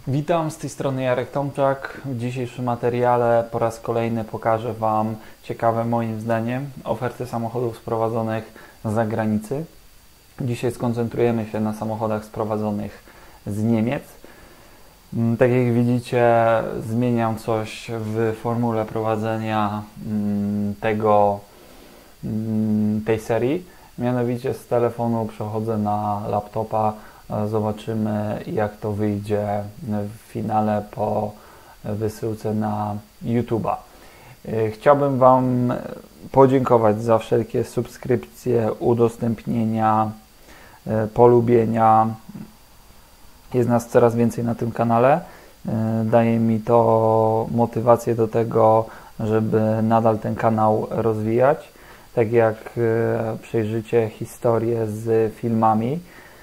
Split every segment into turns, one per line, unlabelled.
Witam, z tej strony Jarek Tomczak. W dzisiejszym materiale po raz kolejny pokażę Wam ciekawe moim zdaniem oferty samochodów sprowadzonych z zagranicy. Dzisiaj skoncentrujemy się na samochodach sprowadzonych z Niemiec. Tak jak widzicie, zmieniam coś w formule prowadzenia tej serii. Mianowicie z telefonu przechodzę na laptopa. Zobaczymy, jak to wyjdzie w finale po wysyłce na YouTube'a. Chciałbym Wam podziękować za wszelkie subskrypcje, udostępnienia, polubienia. Jest nas coraz więcej na tym kanale. Daje mi to motywację do tego, żeby nadal ten kanał rozwijać. Tak jak przejrzycie historię z filmami,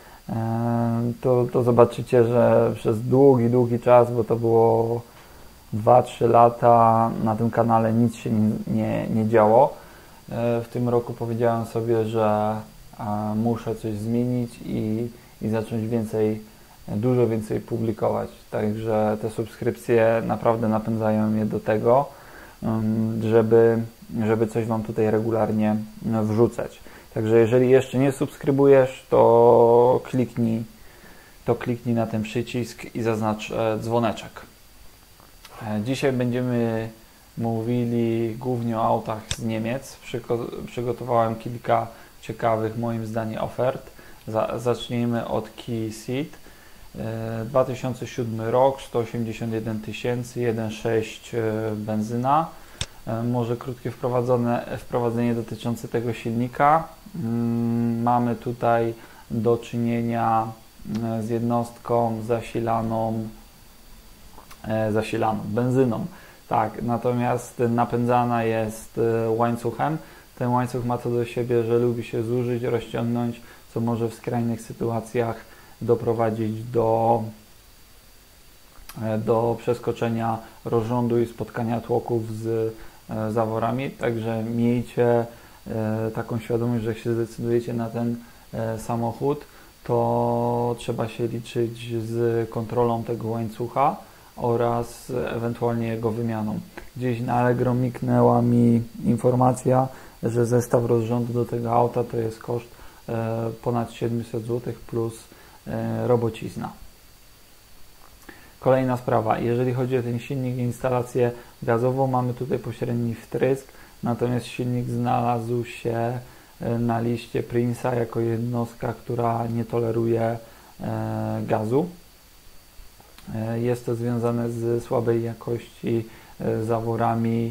to zobaczycie, że przez długi czas, bo to było 2-3 lata, na tym kanale nic się nie działo. W tym roku powiedziałem sobie, że muszę coś zmienić i zacząć dużo więcej publikować. Także te subskrypcje naprawdę napędzają mnie do tego, żeby coś Wam tutaj regularnie wrzucać. Także jeżeli jeszcze nie subskrybujesz, to kliknij na ten przycisk i zaznacz dzwoneczek. Dzisiaj będziemy mówili głównie o autach z Niemiec. Przygotowałem kilka ciekawych moim zdaniem ofert. Zacznijmy od Kia Ceed. 2007 rok, 181 tysięcy, 1.6 benzyna. Może krótkie wprowadzenie dotyczące tego silnika. Mamy tutaj do czynienia z jednostką zasilaną benzyną. Tak, natomiast napędzana jest łańcuchem. Ten łańcuch ma to do siebie, że lubi się zużyć, rozciągnąć, co może w skrajnych sytuacjach doprowadzić do przeskoczenia rozrządu i spotkania tłoków z zaworami, także miejcie taką świadomość, że jak się zdecydujecie na ten samochód, to trzeba się liczyć z kontrolą tego łańcucha oraz ewentualnie jego wymianą. Gdzieś na Allegro miknęła mi informacja, że zestaw rozrządu do tego auta to jest koszt ponad 700 zł plus robocizna. Kolejna sprawa, jeżeli chodzi o ten silnik i instalację gazową, mamy tutaj pośredni wtrysk, natomiast silnik znalazł się na liście Prince'a jako jednostka, która nie toleruje gazu. Jest to związane z słabej jakości zaworami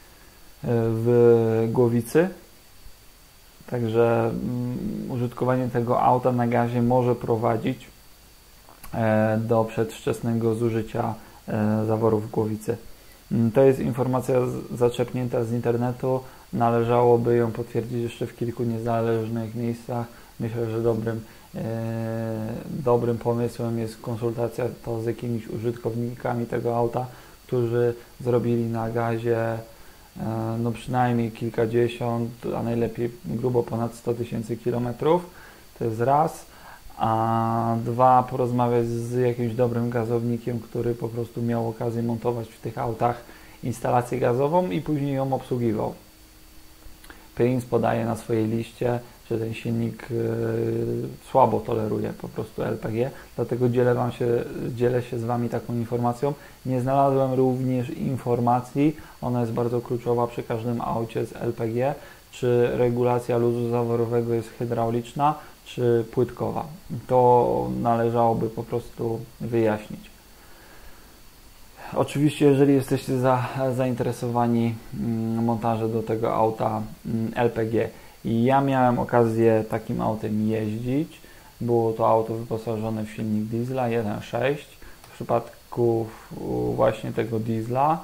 w głowicy. Także użytkowanie tego auta na gazie może prowadzić do przedwczesnego zużycia zaworów głowicy. To jest informacja zaczerpnięta z internetu. Należałoby ją potwierdzić jeszcze w kilku niezależnych miejscach. Myślę, że dobrym pomysłem jest konsultacja to z jakimiś użytkownikami tego auta, którzy zrobili na gazie przynajmniej kilkadziesiąt, a najlepiej grubo ponad 100 tysięcy kilometrów. To jest raz. A dwa, porozmawiać z jakimś dobrym gazownikiem, który po prostu miał okazję montować w tych autach instalację gazową i później ją obsługiwał. Prince podaje na swojej liście, że ten silnik słabo toleruje po prostu LPG, dlatego dzielę się z Wami taką informacją. Nie znalazłem również informacji, ona jest bardzo kluczowa przy każdym aucie z LPG, czy regulacja luzu zaworowego jest hydrauliczna, czy płytkowa. To należałoby po prostu wyjaśnić. Oczywiście, jeżeli jesteście zainteresowani montażem do tego auta LPG, i ja miałem okazję takim autem jeździć. Było to auto wyposażone w silnik diesla 1.6. W przypadku właśnie tego diesla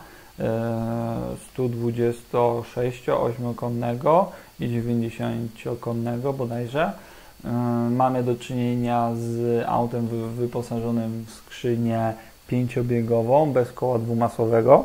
126 8-konnego i 90-konnego bodajże. Mamy do czynienia z autem wyposażonym w skrzynię 5-biegową bez koła dwumasowego.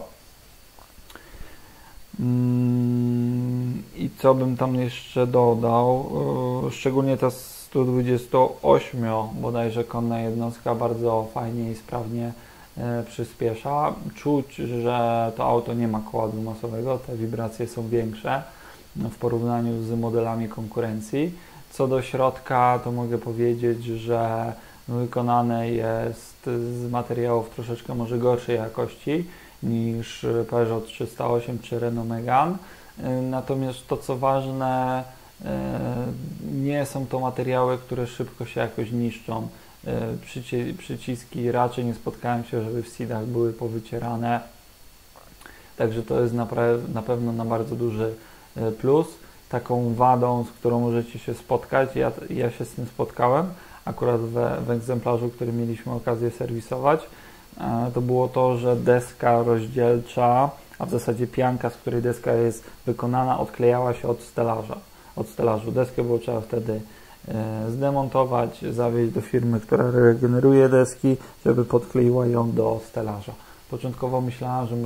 I co bym tam jeszcze dodał? Szczególnie ta 128 bodajże konna jednostka bardzo fajnie i sprawnie przyspiesza. Czuć, że to auto nie ma koła dwumasowego, te wibracje są większe w porównaniu z modelami konkurencji. Co do środka, to mogę powiedzieć, że wykonane jest z materiałów troszeczkę może gorszej jakości niż Peugeot 308 czy Renault Megane. Natomiast to, co ważne, nie są to materiały, które szybko się jakoś niszczą. Przyciski raczej nie spotkałem się, żeby w seedach były powycierane. Także to jest na pewno na bardzo duży plus. Taką wadą, z którą możecie się spotkać, ja się z tym spotkałem, akurat w egzemplarzu, który mieliśmy okazję serwisować, to było to, że deska rozdzielcza, a w zasadzie pianka, z której deska jest wykonana, odklejała się od stelażu. Deskę było trzeba wtedy zdemontować, zawieźć do firmy, która regeneruje deski, żeby podkleiła ją do stelaża. Początkowo myślałam, że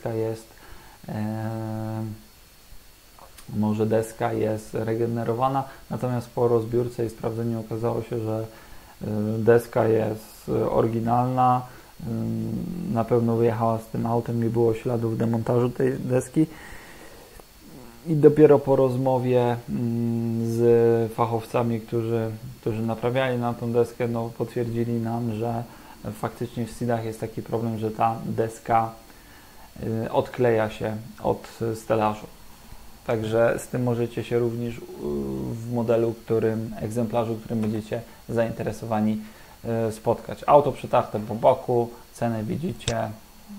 może deska jest regenerowana, natomiast po rozbiórce i sprawdzeniu okazało się, że deska jest oryginalna, na pewno wyjechała z tym autem, nie było śladów demontażu tej deski. I dopiero po rozmowie z fachowcami, którzy naprawiali nam tą deskę, no, potwierdzili nam, że faktycznie w seedach jest taki problem, że ta deska odkleja się od stelażu. Także z tym możecie się również w modelu, egzemplarzu, którym będziecie zainteresowani, spotkać. Auto przetarte po boku, cenę widzicie.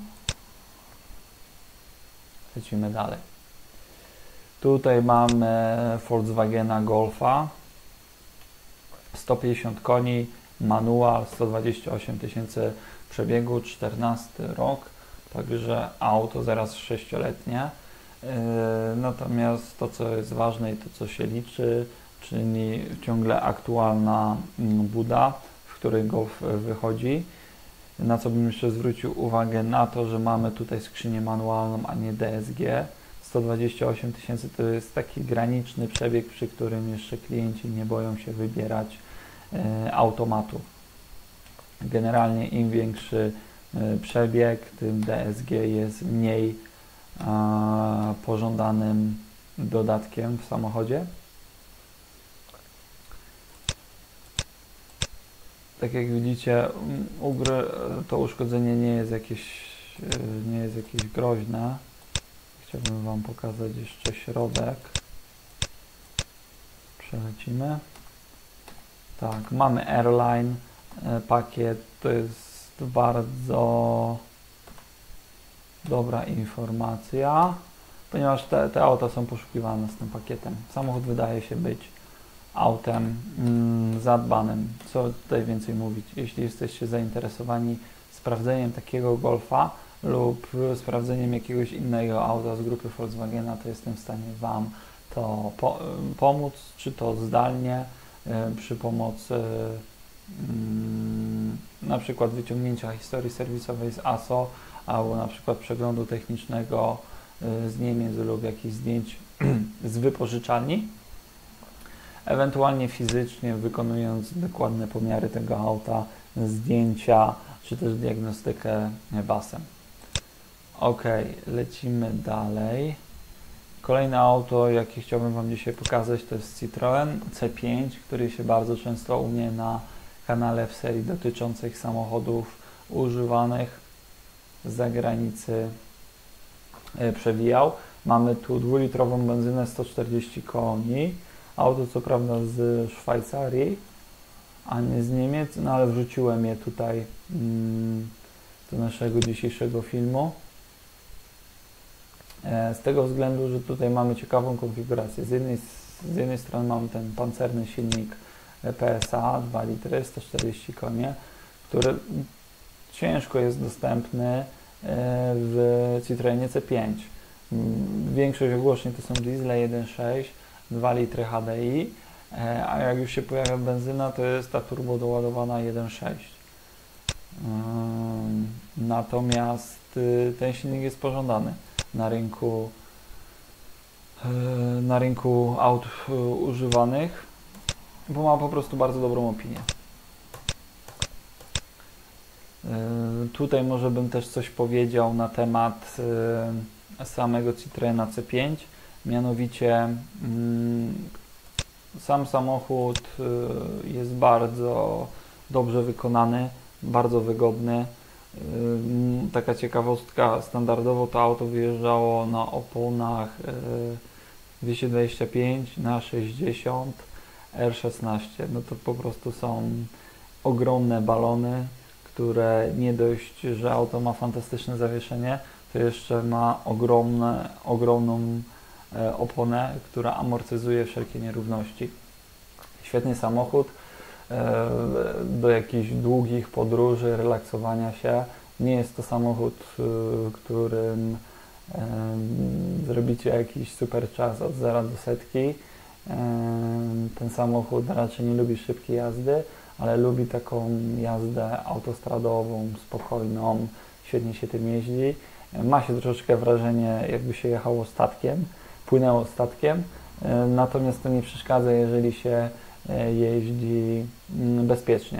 Lecimy dalej. Tutaj mamy Volkswagena Golfa, 150 koni, manual, 128 tysięcy przebiegu, 14 rok, także auto zaraz 6-letnie. Natomiast to, co jest ważne i to, co się liczy, czyli ciągle aktualna buda, w której Golf wychodzi. Na co bym jeszcze zwrócił uwagę, na to, że mamy tutaj skrzynię manualną, a nie DSG. 128 tysięcy to jest taki graniczny przebieg, przy którym jeszcze klienci nie boją się wybierać automatu. Generalnie im większy przebieg, tym DSG jest mniej pożądanym dodatkiem w samochodzie. Tak jak widzicie, to uszkodzenie nie jest jakieś groźne. Chciałbym Wam pokazać jeszcze środek. Przelecimy. Tak, mamy Airline pakiet. To jest bardzo dobra informacja, ponieważ te auta są poszukiwane z tym pakietem. Samochód wydaje się być autem zadbanym. Co tutaj więcej mówić? Jeśli jesteście zainteresowani sprawdzeniem takiego Golfa lub sprawdzeniem jakiegoś innego auta z grupy Volkswagena, to jestem w stanie Wam to pomóc, czy to zdalnie, przy pomocy na przykład wyciągnięcia historii serwisowej z ASO, albo na przykład przeglądu technicznego z Niemiec lub jakichś zdjęć z wypożyczalni, ewentualnie fizycznie wykonując dokładne pomiary tego auta, zdjęcia, czy też diagnostykę basem. Ok, lecimy dalej. Kolejne auto, jakie chciałbym Wam dzisiaj pokazać, to jest Citroen C5, który się bardzo często u mnie na kanale w serii dotyczących samochodów używanych z zagranicy przewijał. Mamy tu 2-litrową benzynę, 140 koni. Auto co prawda z Szwajcarii, a nie z Niemiec, no ale wrzuciłem je tutaj do naszego dzisiejszego filmu. Z tego względu, że tutaj mamy ciekawą konfigurację. Z jednej strony mamy ten pancerny silnik PSA 2 litry, 140 konie, który ciężko jest dostępny w Citroenie C5. Większość ogłoszeń to są diesle 1.6, 2 litry HDI, a jak już się pojawia benzyna, to jest ta turbo doładowana 1.6. Natomiast ten silnik jest pożądany na rynku aut używanych, bo ma po prostu bardzo dobrą opinię. Tutaj może bym też coś powiedział na temat samego Citroena C5, mianowicie sam samochód jest bardzo dobrze wykonany, bardzo wygodny. Taka ciekawostka, standardowo to auto wyjeżdżało na oponach 225 na 60 R16. No to po prostu są ogromne balony, które nie dość, że auto ma fantastyczne zawieszenie, to jeszcze ma ogromną oponę, która amortyzuje wszelkie nierówności. Świetny samochód do jakichś długich podróży, relaksowania się. Nie jest to samochód, którym zrobicie jakiś super czas od 0 do setki. Ten samochód raczej nie lubi szybkiej jazdy, ale lubi taką jazdę autostradową, spokojną, świetnie się tym jeździ. Ma się troszeczkę wrażenie, jakby się jechało statkiem, płynęło statkiem, natomiast to nie przeszkadza, jeżeli się jeździ bezpiecznie.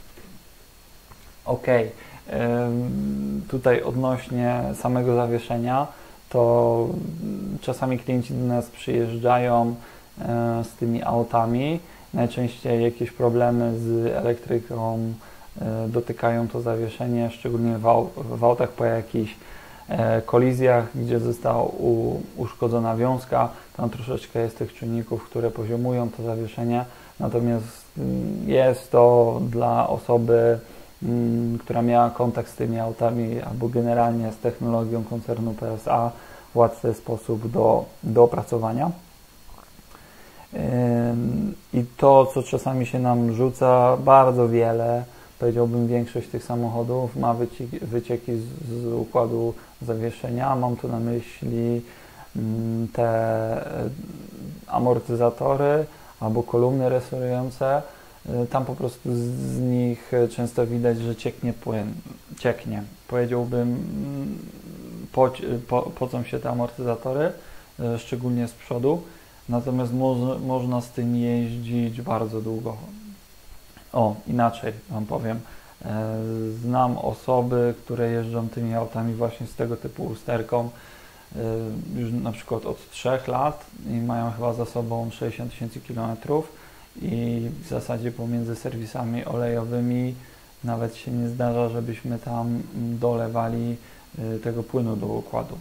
Ok, tutaj odnośnie samego zawieszenia, to czasami klienci do nas przyjeżdżają z tymi autami. Najczęściej jakieś problemy z elektryką dotykają to zawieszenie, szczególnie w autach po jakichś kolizjach, gdzie została uszkodzona wiązka. Tam troszeczkę jest tych czynników, które poziomują to zawieszenie. Natomiast jest to dla osoby, która miała kontakt z tymi autami albo generalnie z technologią koncernu PSA, łatwy sposób do opracowania. I to, co czasami się nam rzuca, bardzo wiele, powiedziałbym większość tych samochodów ma wycieki z układu zawieszenia. Mam tu na myśli te amortyzatory albo kolumny resorujące. Tam po prostu z nich często widać, że cieknie. Powiedziałbym, pocą się te amortyzatory, szczególnie z przodu. Natomiast można z tym jeździć bardzo długo. Inaczej Wam powiem. Znam osoby, które jeżdżą tymi autami właśnie z tego typu usterką już na przykład od 3 lat i mają chyba za sobą 60 000 kilometrów i w zasadzie pomiędzy serwisami olejowymi nawet się nie zdarza, żebyśmy tam dolewali tego płynu do układu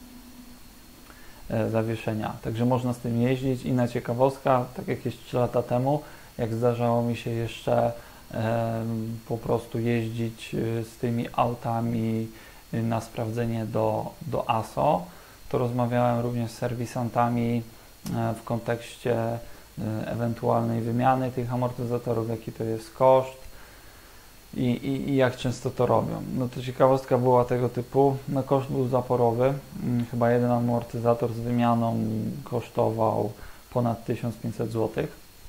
zawieszenia. Także można z tym jeździć. Inna ciekawostka, tak jakieś 3 lata temu, jak zdarzało mi się jeszcze po prostu jeździć z tymi autami na sprawdzenie do ASO, to rozmawiałem również z serwisantami w kontekście ewentualnej wymiany tych amortyzatorów, jaki to jest koszt i jak często to robią. No to ciekawostka była tego typu, no koszt był zaporowy, chyba jeden amortyzator z wymianą kosztował ponad 1500 zł,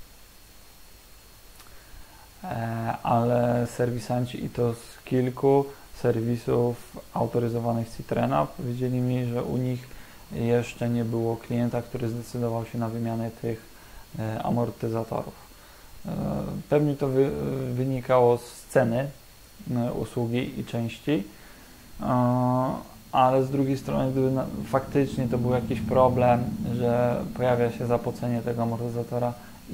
ale serwisanci, i to z kilku serwisów autoryzowanych Citroena, powiedzieli mi, że u nich jeszcze nie było klienta, który zdecydował się na wymianę tych amortyzatorów. Pewnie to wynikało z ceny usługi i części, ale z drugiej strony, gdyby faktycznie to był jakiś problem, że pojawia się zapocenie tego amortyzatora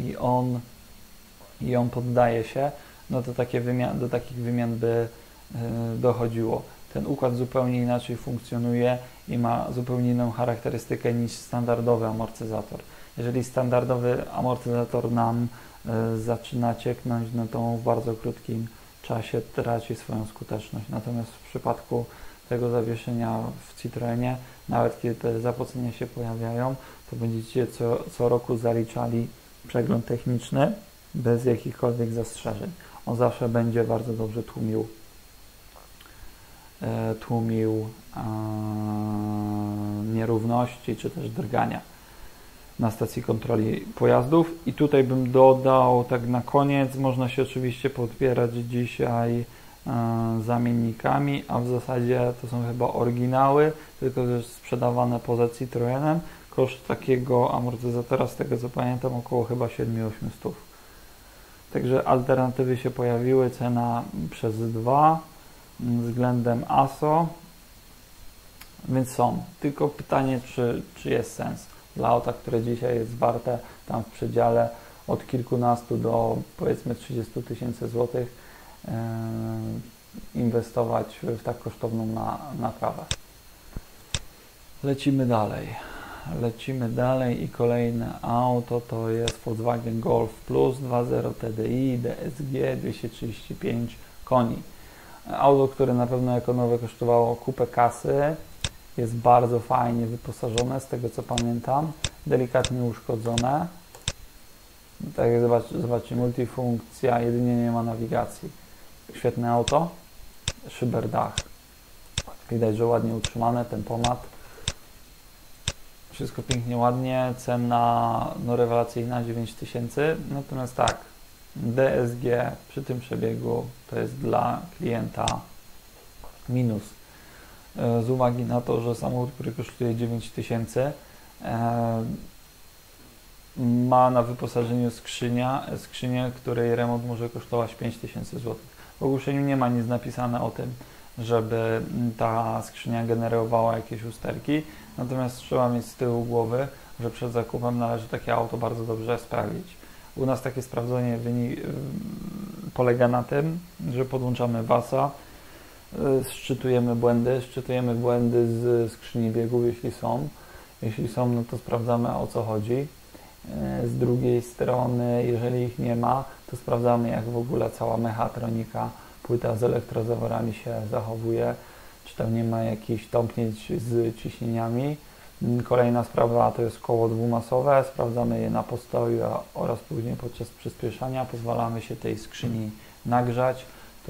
i on poddaje się, no to do takich wymian by dochodziło. Ten układ zupełnie inaczej funkcjonuje i ma zupełnie inną charakterystykę niż standardowy amortyzator. Jeżeli standardowy amortyzator nam zaczyna cieknąć, no to w bardzo krótkim czasie traci swoją skuteczność. Natomiast w przypadku tego zawieszenia w Citroenie, nawet kiedy te zapocenia się pojawiają, to będziecie co roku zaliczali przegląd techniczny bez jakichkolwiek zastrzeżeń. On zawsze będzie bardzo dobrze tłumił nierówności czy też drgania na stacji kontroli pojazdów. I tutaj bym dodał, tak na koniec, można się oczywiście podpierać dzisiaj zamiennikami, a w zasadzie to są chyba oryginały, tylko też sprzedawane poza Citroenem. Koszt takiego amortyzatora, z tego co pamiętam, około chyba 7-8 stów. Także alternatywy się pojawiły, cena przez 2. względem ASO, więc są. Tylko pytanie, czy jest sens dla auta, które dzisiaj jest warte tam w przedziale od kilkunastu do powiedzmy 30 tysięcy złotych, inwestować w tak kosztowną naprawę. Lecimy dalej i kolejne auto to jest Volkswagen Golf Plus 2.0 TDI DSG 235 koni. Auto, które na pewno jako nowe kosztowało kupę kasy, jest bardzo fajnie wyposażone, z tego co pamiętam, delikatnie uszkodzone. Tak jak zobaczcie, multifunkcja, jedynie nie ma nawigacji. Świetne auto, szyberdach. Widać, że ładnie utrzymane, tempomat. Wszystko pięknie, ładnie. Cena no rewelacyjna, 9000. Natomiast tak, DSG przy tym przebiegu to jest dla klienta minus. Z uwagi na to, że samochód, który kosztuje 9000, ma na wyposażeniu skrzynię, której remont może kosztować 5000 zł. W ogłoszeniu nie ma nic napisane o tym, żeby ta skrzynia generowała jakieś usterki, natomiast trzeba mieć z tyłu głowy, że przed zakupem należy takie auto bardzo dobrze sprawdzić. U nas takie sprawdzenie polega na tym, że podłączamy VAS-a, szczytujemy błędy z skrzyni biegów, jeśli są. Jeśli są, no to sprawdzamy, o co chodzi. Z drugiej strony, jeżeli ich nie ma, to sprawdzamy, jak w ogóle cała mechatronika, płyta z elektrozaworami się zachowuje, czy tam nie ma jakichś tąpnięć z ciśnieniami. Kolejna sprawa to jest koło dwumasowe, sprawdzamy je na postoju oraz później podczas przyspieszania. Pozwalamy się tej skrzyni nagrzać,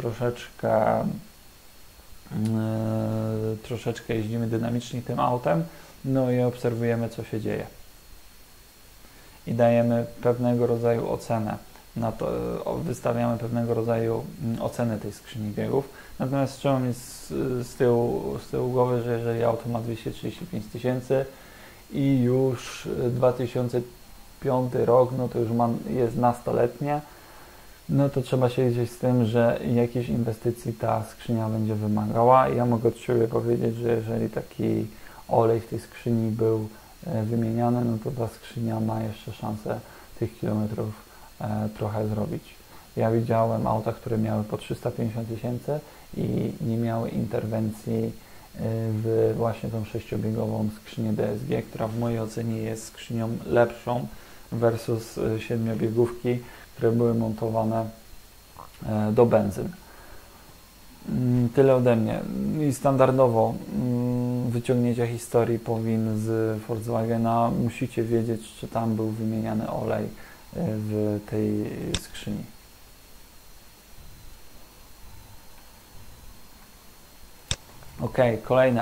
troszeczkę jeździmy dynamicznie tym autem, no i obserwujemy, co się dzieje. I dajemy pewnego rodzaju ocenę na to, wystawiamy pewnego rodzaju ocenę tej skrzyni biegów. Natomiast trzeba mieć z tyłu głowy, że jeżeli auto ma 235 tysięcy i już 2005 rok, no to już jest nastoletnie, no to trzeba się liczyć z tym, że jakiejś inwestycji ta skrzynia będzie wymagała. Ja mogę od siebie powiedzieć, że jeżeli taki olej w tej skrzyni był wymieniany, no to ta skrzynia ma jeszcze szansę tych kilometrów trochę zrobić. Ja widziałem auta, które miały po 350 tysięcy i nie miały interwencji w właśnie tą sześciobiegową skrzynię DSG, która w mojej ocenie jest skrzynią lepszą versus siedmiobiegówki, które były montowane do benzyn. Tyle ode mnie. I standardowo wyciągnięcia historii powin z Volkswagena musicie wiedzieć, czy tam był wymieniany olej w tej skrzyni. Ok, kolejne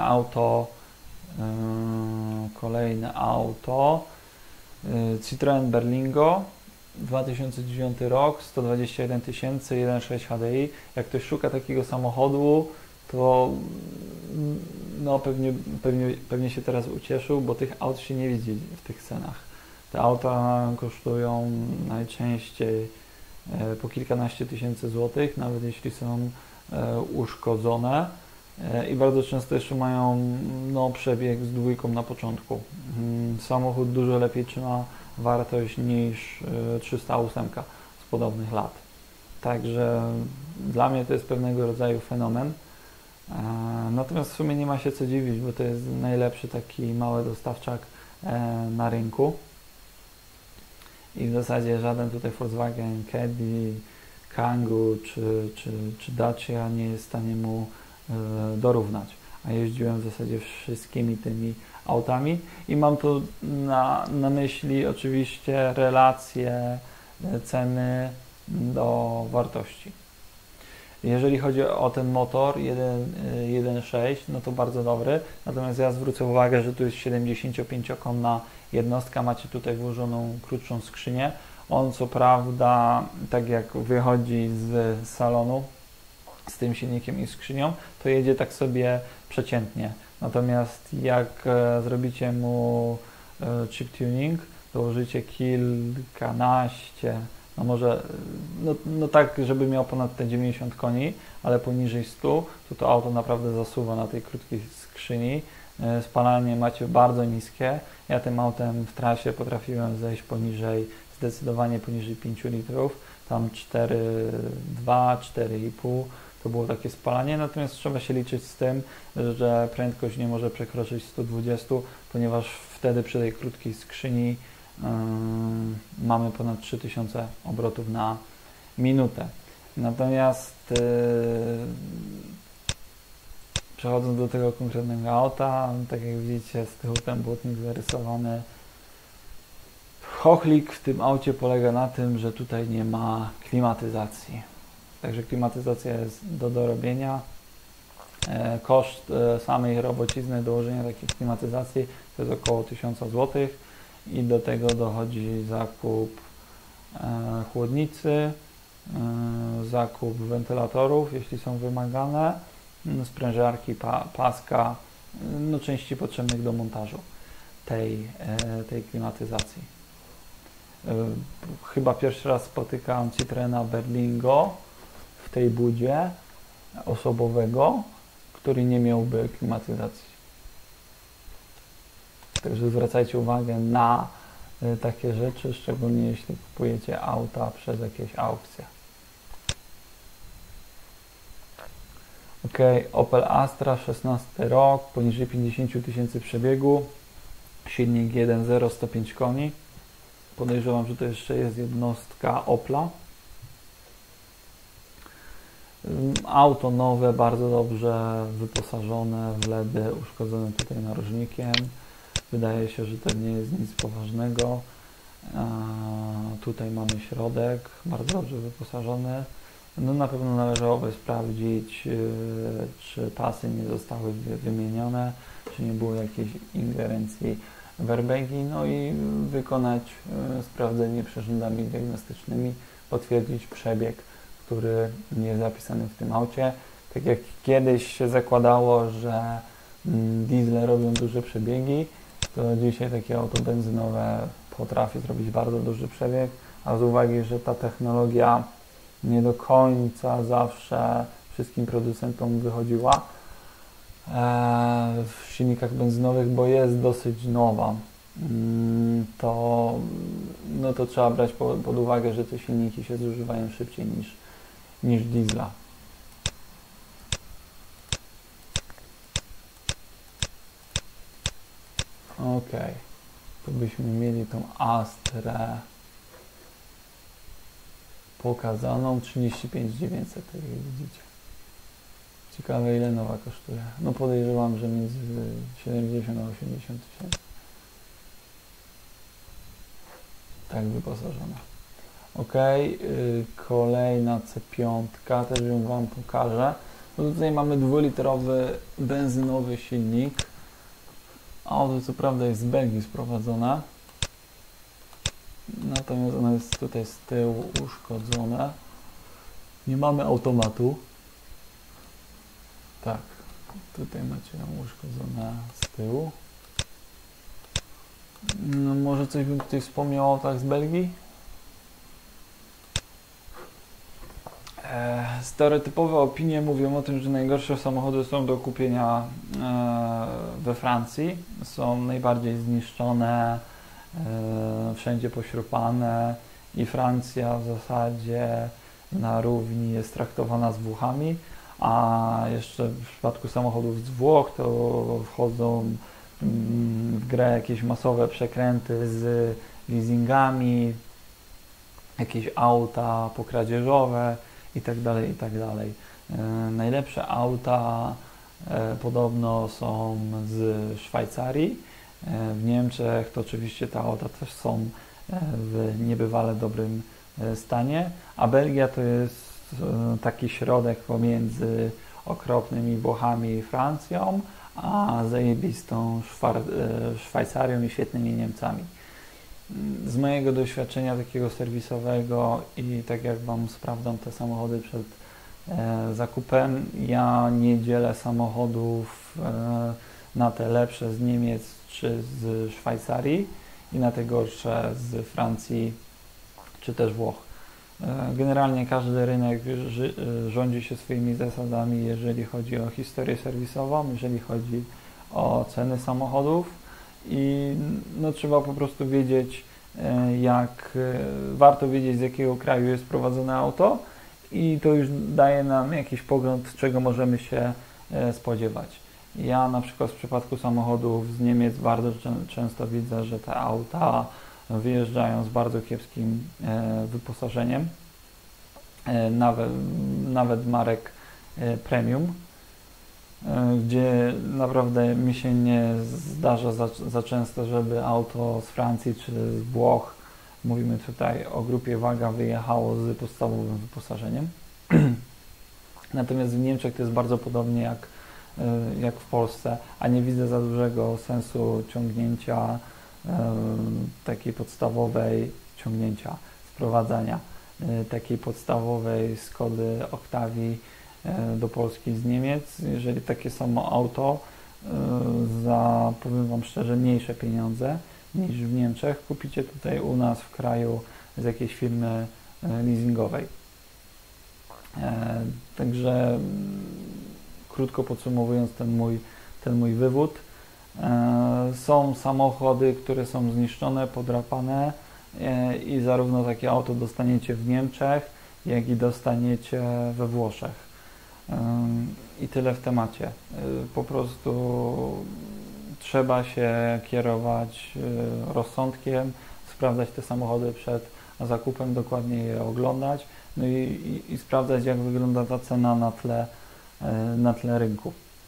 auto Citroen Berlingo 2009 rok, 121 tysięcy, 1.6 HDI. Jak ktoś szuka takiego samochodu, to no pewnie się teraz ucieszył, bo tych aut się nie widzi w tych cenach. Te auta kosztują najczęściej po kilkanaście tysięcy złotych, nawet jeśli są uszkodzone, i bardzo często jeszcze mają przebieg z dwójką na początku. Samochód dużo lepiej trzyma wartość niż 308 z podobnych lat. Także dla mnie to jest pewnego rodzaju fenomen. Natomiast w sumie nie ma się co dziwić, bo to jest najlepszy taki mały dostawczak na rynku. I w zasadzie żaden tutaj Volkswagen, Caddy, Kangoo czy Dacia nie jest w stanie mu dorównać. A jeździłem w zasadzie wszystkimi tymi autami i mam tu na myśli oczywiście relacje ceny do wartości. Jeżeli chodzi o ten motor 1.6, no to bardzo dobry, natomiast ja zwrócę uwagę, że tu jest 75-konna jednostka, macie tutaj włożoną krótszą skrzynię. On co prawda, tak jak wychodzi z salonu z tym silnikiem i skrzynią, to jedzie tak sobie przeciętnie. Natomiast jak zrobicie mu chip tuning, dołożycie kilkanaście no może, no tak, żeby miał ponad te 90 koni, ale poniżej 100, to auto naprawdę zasuwa na tej krótkiej skrzyni. Spalanie macie bardzo niskie. Ja tym autem w trasie potrafiłem zejść zdecydowanie poniżej 5 litrów, tam 4,2, 4,5 to było takie spalanie, natomiast trzeba się liczyć z tym, że prędkość nie może przekroczyć 120, ponieważ wtedy przy tej krótkiej skrzyni mamy ponad 3000 obrotów na minutę. Natomiast przechodząc do tego konkretnego auta, tak jak widzicie, z tyłu ten błotnik zarysowany. Chochlik w tym aucie polega na tym, że tutaj nie ma klimatyzacji. Także klimatyzacja jest do dorobienia. Koszt samej robocizny dołożenia takiej klimatyzacji to jest około 1000 zł i do tego dochodzi zakup chłodnicy, zakup wentylatorów, jeśli są wymagane, sprężarki, paska, no części potrzebnych do montażu tej klimatyzacji. Chyba pierwszy raz spotykam Citroena Berlingo w tej budzie osobowego, który nie miałby klimatyzacji. Także zwracajcie uwagę na takie rzeczy, szczególnie jeśli kupujecie auta przez jakieś aukcje. Ok, Opel Astra, 16 rok, poniżej 50 000 przebiegu, silnik 1.0, 105 koni. Podejrzewam, że to jeszcze jest jednostka Opla. Auto nowe, bardzo dobrze wyposażone w LEDy, uszkodzone tutaj narożnikiem. Wydaje się, że to nie jest nic poważnego. Tutaj mamy środek, bardzo dobrze wyposażony. No na pewno należałoby sprawdzić, czy pasy nie zostały wymienione, czy nie było jakiejś ingerencji w airbaги, no i wykonać sprawdzenie przyrządami diagnostycznymi, potwierdzić przebieg, który jest zapisany w tym aucie. Tak jak kiedyś się zakładało, że diesle robią duże przebiegi, to dzisiaj takie auto benzynowe potrafi zrobić bardzo duży przebieg, a z uwagi, że ta technologia nie do końca zawsze wszystkim producentom wychodziła w silnikach benzynowych, bo jest dosyć nowa, to trzeba brać pod uwagę, że te silniki się zużywają szybciej niż diesla. Ok, tu byśmy mieli tą Astrę pokazaną, 35 900, tak jak widzicie. Ciekawe, ile nowa kosztuje. No podejrzewam, że między 70 a 80 tysięcy. Tak wyposażona. Ok, kolejna C5, też ją Wam pokażę. No tutaj mamy 2-litrowy benzynowy silnik. Auto co prawda jest z Belgii sprowadzone, natomiast ono jest tutaj z tyłu uszkodzone. Nie mamy automatu. Tak, tutaj macie ją uszkodzone z tyłu. No może coś bym tutaj wspomniał o autach z Belgii? Stereotypowe opinie mówią o tym, że najgorsze samochody są do kupienia we Francji. Są najbardziej zniszczone, wszędzie pośrupane i Francja w zasadzie na równi jest traktowana z Włochami, a jeszcze w przypadku samochodów z Włoch to wchodzą w grę jakieś masowe przekręty z leasingami, jakieś auta pokradzieżowe itd., itd. Najlepsze auta podobno są z Szwajcarii. W Niemczech to oczywiście te auta też są w niebywale dobrym stanie, a Belgia to jest taki środek pomiędzy okropnymi Włochami i Francją, a zajebistą Szwajcarią i świetnymi Niemcami. Z mojego doświadczenia takiego serwisowego i tak jak Wam sprawdzam te samochody przed zakupem, ja nie dzielę samochodów na te lepsze z Niemiec czy z Szwajcarii i na te gorsze z Francji czy też Włoch. Generalnie każdy rynek rządzi się swoimi zasadami, jeżeli chodzi o historię serwisową, jeżeli chodzi o ceny samochodów i no, trzeba po prostu wiedzieć, warto wiedzieć, z jakiego kraju jest prowadzone auto i to już daje nam jakiś pogląd, czego możemy się spodziewać. Ja na przykład w przypadku samochodów z Niemiec bardzo często widzę, że te auta wyjeżdżają z bardzo kiepskim wyposażeniem, nawet marek premium, gdzie naprawdę mi się nie zdarza za często, żeby auto z Francji czy z Włoch, mówimy tutaj o grupie Waga, wyjechało z podstawowym wyposażeniem. Natomiast w Niemczech to jest bardzo podobnie jak w Polsce, a nie widzę za dużego sensu sprowadzania takiej podstawowej Skody Octavii do Polski z Niemiec. Jeżeli takie samo auto za, powiem Wam szczerze, mniejsze pieniądze niż w Niemczech kupicie tutaj u nas w kraju z jakiejś firmy leasingowej. Także krótko podsumowując ten mój wywód, są samochody, które są zniszczone, podrapane i zarówno takie auto dostaniecie w Niemczech, jak i dostaniecie we Włoszech. I tyle w temacie. Po prostu trzeba się kierować rozsądkiem, sprawdzać te samochody przed zakupem, dokładnie je oglądać, no i sprawdzać, jak wygląda ta cena na tle rynku.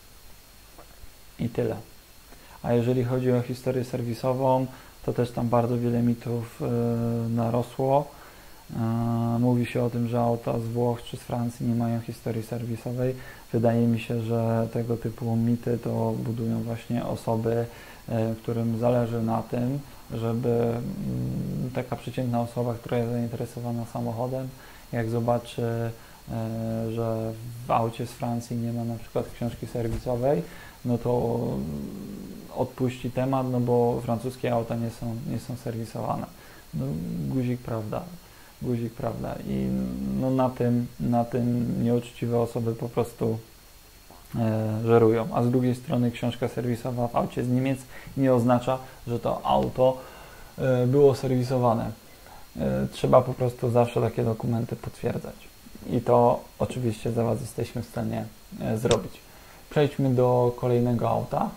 I tyle. A jeżeli chodzi o historię serwisową, to też tam bardzo wiele mitów narosło. Mówi się o tym, że auta z Włoch czy z Francji nie mają historii serwisowej. Wydaje mi się, że tego typu mity to budują właśnie osoby, którym zależy na tym, żeby taka przeciętna osoba, która jest zainteresowana samochodem, jak zobaczy, że w aucie z Francji nie ma na przykład książki serwisowej, no to odpuści temat, no bo francuskie auta nie są serwisowane. No, guzik prawda. I no na tym nieuczciwe osoby po prostu żerują. A z drugiej strony książka serwisowa w aucie z Niemiec nie oznacza, że to auto było serwisowane. Trzeba po prostu zawsze takie dokumenty potwierdzać. I to oczywiście za Was jesteśmy w stanie zrobić. Przejdźmy do kolejnego auta.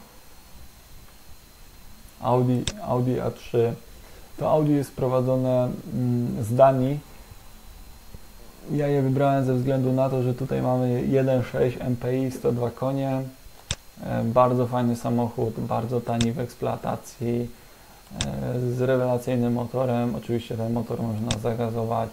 Audi A3. To Audi jest sprowadzone z Danii. Ja je wybrałem ze względu na to, że tutaj mamy 1.6 MPI, 102 konie. Bardzo fajny samochód, bardzo tani w eksploatacji, z rewelacyjnym motorem. Oczywiście ten motor można zagazować.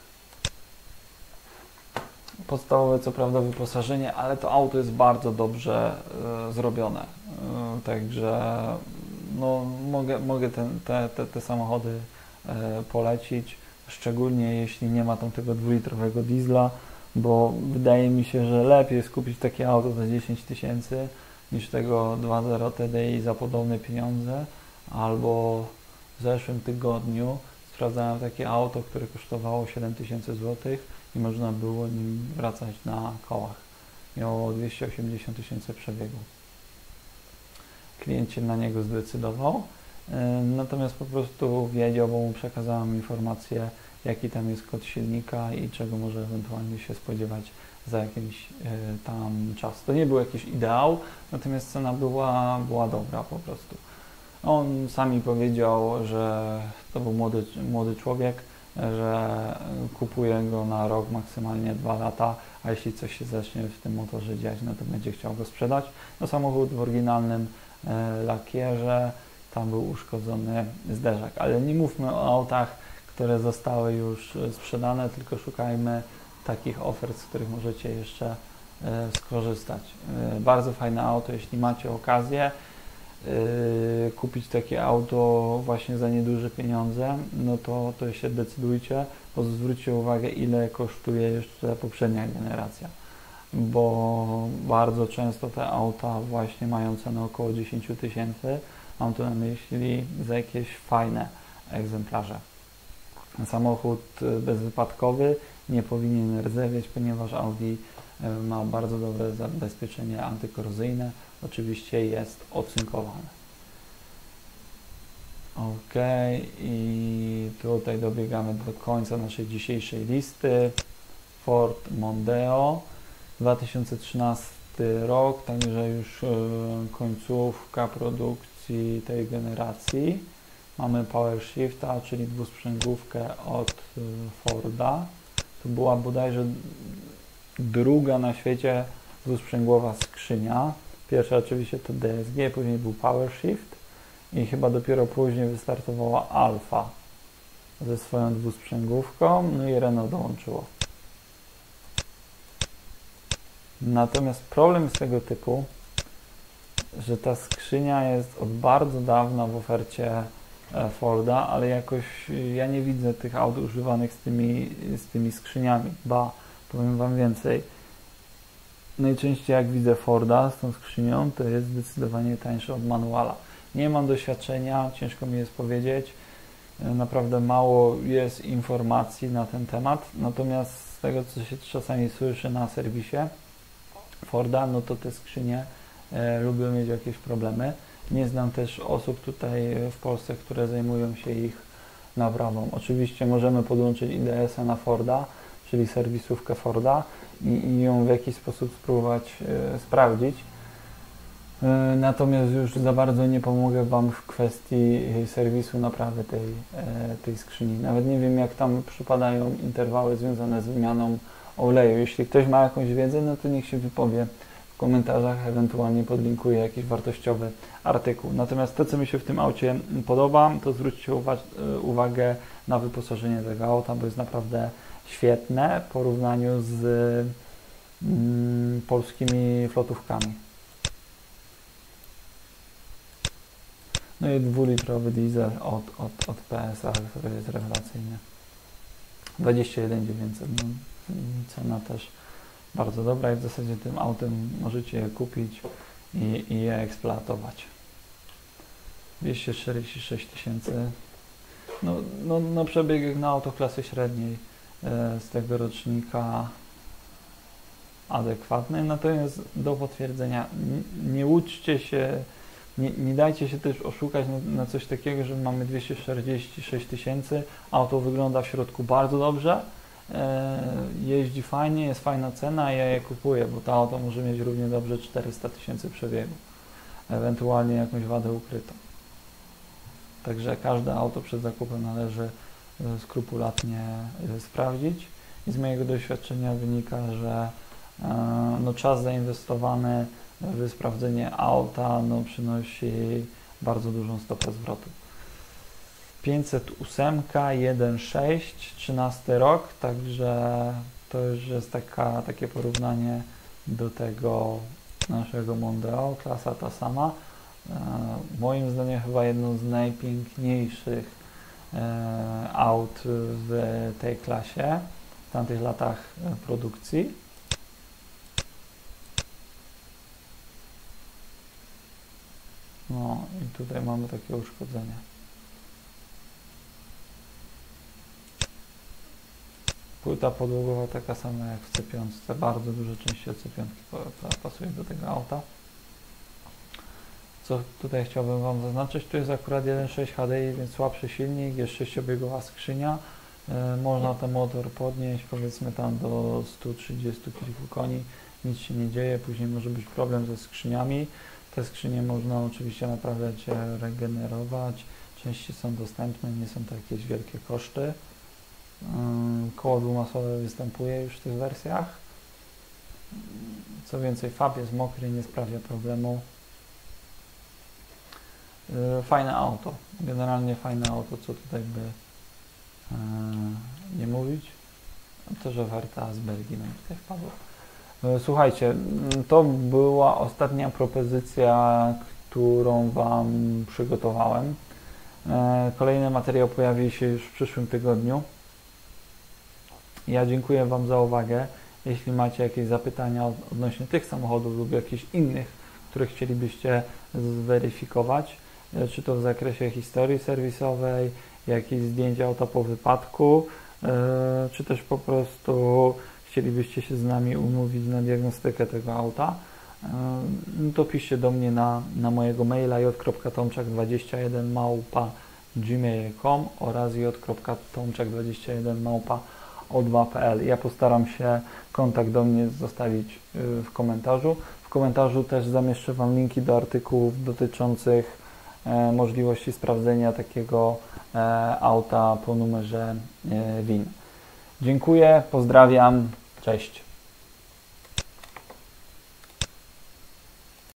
Podstawowe co prawda wyposażenie, ale to auto jest bardzo dobrze zrobione. Także no, mogę te samochody polecić, szczególnie jeśli nie ma tam tego 2-litrowego diesla, bo wydaje mi się, że lepiej jest kupić takie auto za 10 000 niż tego 2.0 TDI za podobne pieniądze. Albo w zeszłym tygodniu sprawdzałem takie auto, które kosztowało 7000 zł i można było nim wracać na kołach. Miało 280 000 przebiegu. Klient się na niego zdecydował, natomiast po prostu wiedział, bo mu przekazałem informację, jaki tam jest kod silnika i czego może ewentualnie się spodziewać za jakiś tam czas. To nie był jakiś ideał, natomiast cena była dobra po prostu. On sami powiedział, że to był młody człowiek, że kupuje go na rok, maksymalnie 2 lata, a jeśli coś się zacznie w tym motorze dziać, no to będzie chciał go sprzedać. No, samochód w oryginalnym lakierze, tam był uszkodzony zderzak, ale nie mówmy o autach, które zostały już sprzedane, tylko szukajmy takich ofert, z których możecie jeszcze skorzystać. Bardzo fajne auto, jeśli macie okazję kupić takie auto właśnie za nieduże pieniądze, no to się decydujcie, bo zwróćcie uwagę, ile kosztuje jeszcze poprzednia generacja, bo bardzo często te auta właśnie mają cenę około 10 000, mam tu na myśli za jakieś fajne egzemplarze. samochód bezwypadkowy, nie powinien rdzewieć, ponieważ Audi ma bardzo dobre zabezpieczenie antykorozyjne. Oczywiście jest ocynkowane. Ok, i tutaj dobiegamy do końca naszej dzisiejszej listy. Ford Mondeo, 2013 rok, także już końcówka produkcji tej generacji. Mamy Power Shifta, czyli dwusprzęgłówkę od Forda. To była bodajże druga na świecie dwusprzęgłowa skrzynia. Pierwsza oczywiście to DSG, później był Power Shift i chyba dopiero później wystartowała Alfa ze swoją dwusprzęgłówką, no i Renault dołączyło. Natomiast problem jest tego typu, że ta skrzynia jest od bardzo dawna w ofercie Forda, ale jakoś ja nie widzę tych aut używanych z tymi skrzyniami. Ba, powiem Wam więcej. Najczęściej jak widzę Forda z tą skrzynią, to jest zdecydowanie tańsze od manuala. Nie mam doświadczenia, ciężko mi jest powiedzieć. Naprawdę mało jest informacji na ten temat. Natomiast z tego, co się czasami słyszy na serwisie Forda, no to te skrzynie lubią mieć jakieś problemy. Nie znam też osób tutaj w Polsce, które zajmują się ich naprawą. Oczywiście możemy podłączyć IDS-a na Forda, czyli serwisówkę Forda i ją w jakiś sposób spróbować sprawdzić. Natomiast już za bardzo nie pomogę Wam w kwestii serwisu naprawy tej skrzyni. Nawet nie wiem, jak tam przypadają interwały związane z wymianą oleju. Jeśli ktoś ma jakąś wiedzę, no to niech się wypowie w komentarzach, ewentualnie podlinkuję jakiś wartościowy artykuł. Natomiast to, co mi się w tym aucie podoba, to zwróćcie uwagę na wyposażenie tego auta, bo jest naprawdę świetne w porównaniu z polskimi flotówkami. No i 2-litrowy diesel od PSA, który jest rewelacyjny. 21 900, no, cena też bardzo dobra i w zasadzie tym autem możecie je kupić i je eksploatować. 246 000. No przebieg jak na auto klasy średniej z tego rocznika adekwatny, natomiast do potwierdzenia nie łudźcie się, nie dajcie się też oszukać na coś takiego, że mamy 246 000, auto wygląda w środku bardzo dobrze, jeździ fajnie, jest fajna cena i ja je kupuję, bo to auto może mieć równie dobrze 400 000 przebiegu, ewentualnie jakąś wadę ukrytą. Także każde auto przed zakupem należy skrupulatnie sprawdzić i z mojego doświadczenia wynika, że no, czas zainwestowany w sprawdzenie auta przynosi bardzo dużą stopę zwrotu. 508 1.6, 13 rok, także to już jest takie porównanie do tego naszego Mondeo, klasa ta sama. Moim zdaniem chyba jedną z najpiękniejszych aut w tej klasie w tamtych latach produkcji. No i tutaj mamy takie uszkodzenia. Płyta podłogowa taka sama jak w C5, bardzo dużo części od C5 pasuje do tego auta. Co tutaj chciałbym Wam zaznaczyć, tu jest akurat 1.6 HDI, więc słabszy silnik, jest 6-biegowa skrzynia. Można ten motor podnieść, powiedzmy tam do 130 kilku koni, nic się nie dzieje, później może być problem ze skrzyniami. Te skrzynie można oczywiście naprawiać, regenerować, części są dostępne, nie są to jakieś wielkie koszty. Koło dwumasłowe występuje już w tych wersjach. Co więcej, FAB jest mokry, nie sprawia problemu. Fajne auto, generalnie fajne auto, co tutaj by nie mówić. Też oferta z Belgii nam tutaj wpadła. Słuchajcie, to była ostatnia propozycja, którą Wam przygotowałem. Kolejny materiał pojawi się już w przyszłym tygodniu. Ja dziękuję Wam za uwagę. Jeśli macie jakieś zapytania odnośnie tych samochodów lub jakichś innych, które chcielibyście zweryfikować, czy to w zakresie historii serwisowej, jakieś zdjęcia auta po wypadku, czy też po prostu chcielibyście się z nami umówić na diagnostykę tego auta, to piszcie do mnie na mojego maila j.tomczak21@gmail.com oraz j.tomczak21@o2.pl. Ja postaram się kontakt do mnie zostawić w komentarzu. W komentarzu też zamieszczę Wam linki do artykułów dotyczących możliwości sprawdzenia takiego auta po numerze VIN. Dziękuję, pozdrawiam, cześć.